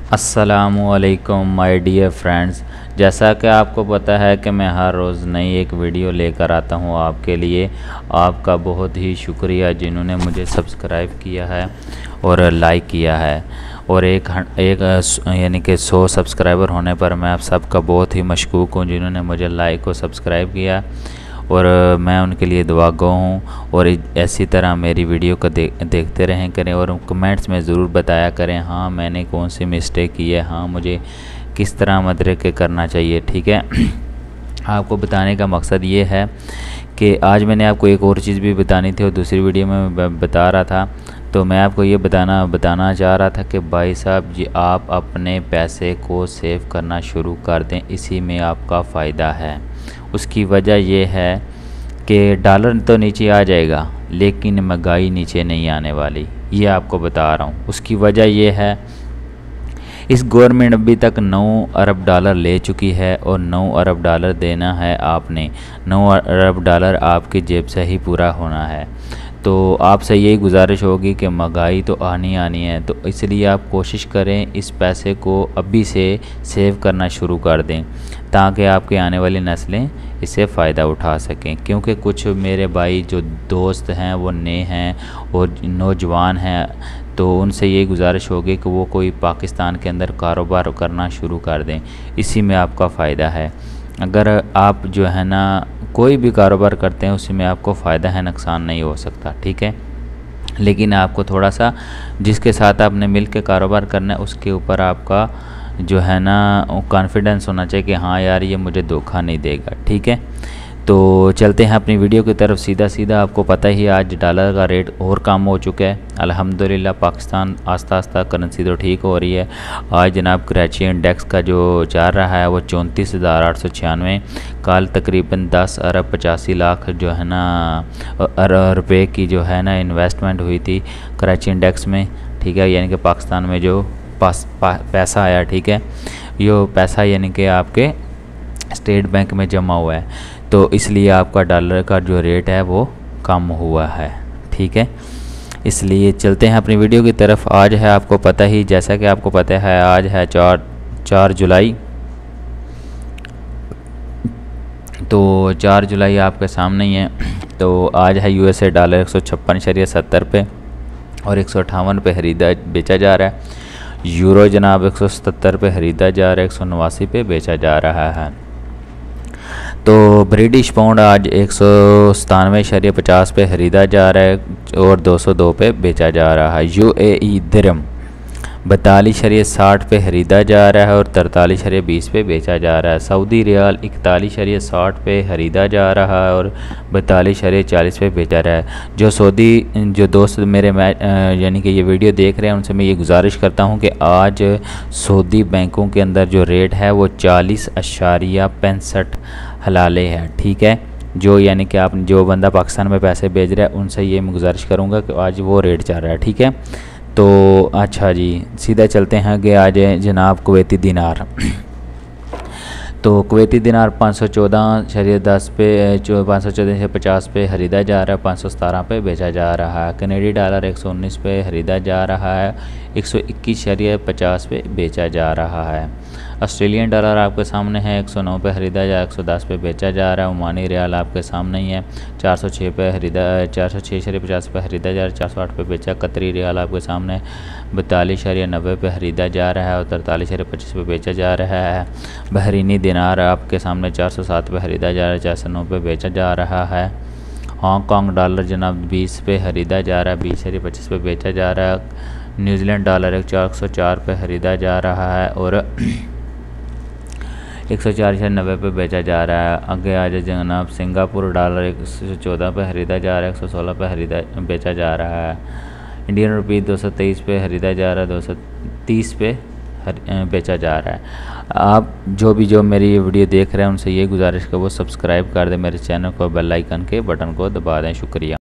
अस्सलामुअलैकुम my dear friends, जैसा कि आपको पता है कि मैं हर रोज़ नई एक वीडियो लेकर आता हूं आपके लिए। आपका बहुत ही शुक्रिया जिन्होंने मुझे सब्सक्राइब किया है और लाइक किया है। और एक यानी कि 100 सब्सक्राइबर होने पर मैं आप सबका बहुत ही मशकूक हूं जिन्होंने मुझे लाइक और सब्सक्राइब किया, और मैं उनके लिए दुआगो हूँ। और ऐसी तरह मेरी वीडियो को देखते रहें करें और कमेंट्स में ज़रूर बताया करें हाँ मैंने कौन सी मिस्टेक की है, हाँ मुझे किस तरह मदद करना चाहिए। ठीक है, आपको बताने का मकसद ये है कि आज मैंने आपको एक और चीज़ भी बतानी थी और दूसरी वीडियो में मैं बता रहा था। तो मैं आपको ये बताना चाह रहा था कि भाई साहब जी, आप अपने पैसे को सेव करना शुरू कर दें, इसी में आपका फ़ायदा है। उसकी वजह यह है कि डॉलर तो नीचे आ जाएगा लेकिन महंगाई नीचे नहीं आने वाली, ये आपको बता रहा हूँ। उसकी वजह यह है, इस गवर्नमेंट अभी तक 9 अरब डॉलर ले चुकी है और 9 अरब डॉलर देना है आपने। 9 अरब डॉलर आपकी जेब से ही पूरा होना है। तो आपसे यही गुजारिश होगी कि महंगाई तो आनी है, तो इसलिए आप कोशिश करें इस पैसे को अभी से सेव करना शुरू कर दें ताकि आपके आने वाली नस्लें इससे फ़ायदा उठा सकें। क्योंकि कुछ मेरे भाई जो दोस्त हैं वो नए हैं और नौजवान हैं, तो उनसे यही गुजारिश होगी कि वो कोई पाकिस्तान के अंदर कारोबार करना शुरू कर दें, इसी में आपका फ़ायदा है। अगर आप जो है ना कोई भी कारोबार करते हैं उसी में आपको फ़ायदा है, नुकसान नहीं हो सकता। ठीक है, लेकिन आपको थोड़ा सा जिसके साथ आपने मिल के कारोबार करना है उसके ऊपर आपका जो है ना कॉन्फिडेंस होना चाहिए कि हाँ यार ये मुझे धोखा नहीं देगा। ठीक है, तो चलते हैं अपनी वीडियो की तरफ सीधा। आपको पता ही आज डॉलर का रेट और कम हो चुका है अल्हम्दुलिल्लाह। पाकिस्तान आस्ता आस्ता करेंसी तो ठीक हो रही है। आज जनाब कराची इंडेक्स का जो जा रहा है वो 34,896, कल तकरीबन 10 अरब 85 लाख जो है ना रुपए की जो है ना इन्वेस्टमेंट हुई थी कराची इंडेक्स में। ठीक है, यानी कि पाकिस्तान में जो पैसा आया, ठीक है, ये पैसा यानी कि आपके स्टेट बैंक में जमा हुआ है, तो इसलिए आपका डॉलर का जो रेट है वो कम हुआ है। ठीक है, इसलिए चलते हैं अपनी वीडियो की तरफ। आज है आपको पता ही, जैसा कि आपको पता है आज है 4 जुलाई। तो 4 जुलाई आपके सामने ही है। तो आज है यूएसए डॉलर 156.70 पे और 158 पे ख़रीदा बेचा जा रहा है। यूरो जनाब 177 पे ख़रीदा जा रहा है, 189 पे बेचा जा रहा है। तो ब्रिटिश पाउंड आज 197.50 पे ख़रीदा जा रहा है और 202 पे बेचा जा रहा है। यूएई दिरहम 42.60 पे ख़रीदा जा रहा है और 43.20 पे बेचा जा रहा है। सऊदी रियाल 41.60 पे ख़रीदा जा रहा है और 42.40 पे बेचा रहा है। जो दोस्त मेरे यानी कि ये वीडियो देख रहे हैं उनसे मैं ये गुजारिश करता हूँ कि आज सऊदी बैंकों के अंदर जो रेट है वो 40.65 हलाले है। ठीक है, जो यानी कि आप जो बंदा पाकिस्तान में पैसे भेज रहा है उनसे ये मैं गुजारिश करूँगा कि आज वो रेट चल रहा है। ठीक है, तो अच्छा जी, सीधा चलते हैं कि आज जनाब कुवैती दिनार। तो कुवैती दिनार 514.10 पे 514.50 पे ख़रीदा जा रहा है, 517 पे बेचा जा रहा है। कनेडी डॉलर 119 पे ख़रीदा जा रहा है, 121.50 पे बेचा जा रहा है। ऑस्ट्रेलियन डॉलर आपके सामने है 109 पे ख़रीदा जा, 110 पे बेचा जा रहा है। ओमानी रियाल आपके सामने ही है 406 पे ख़रीदा 406.50 पे ख़रीदा जा रहा है, 408 पे बेचा। कतरी रियाल आपके सामने 42.90 पे ख़रीदा जा रहा है और 43.25 पे बेचा जा रहा है। बहरीनी दिनार आपके सामने 407 पे ख़रीदा जा रहा है, 409 पे बेचा जा रहा है। हांगकॉन्ग डॉलर जनाब 20 पे ख़रीदा जा रहा है, 20.25 पे बेचा जा रहा है। न्यूजीलैंड डॉलर 104 पे ख़रीदा जा रहा है और 104.90 पे बेचा जा रहा है। आगे आज जनाब सिंगापुर डॉलर 114 पे ख़रीदा जा रहा है, 116 पे बेचा जा रहा है। इंडियन रुपी 223 पे ख़रीदा जा रहा है, 230 पे बेचा जा रहा है। आप जो मेरी वीडियो देख रहे हैं उनसे ये गुजारिश कर वो सब्सक्राइब कर दें मेरे चैनल को, बेल आइकन के बटन को दबा दें। शुक्रिया।